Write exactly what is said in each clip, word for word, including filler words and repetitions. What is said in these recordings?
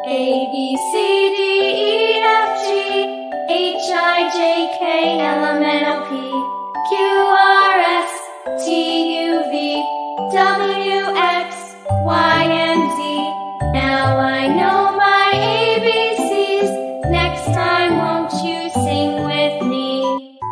A, B, C, D, E, F, G, H, I, J, K, L, M, N, O, P, Q, R, S, T, U, V, W, X, Y, and Z. Now I know my A B Cs. Next time won't you sing with me?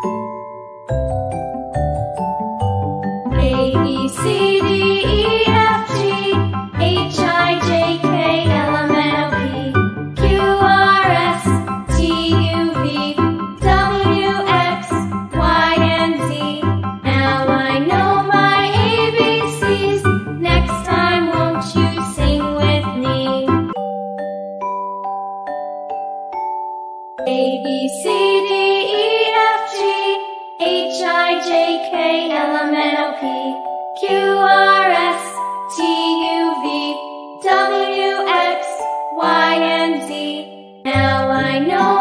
A, B, C, D, E, F, G, H, I, J, K, L, M, N, O, P, Q, R, S, T, U, V, W, X, Y, and Z. Now I know my A B Cs. Next time won't you sing with me? A, B, C, D, E, F, G, H, I, J, K, L, M, N, O, P, Q, R, S, T, U, V, W, X, Y, and Z. Now I know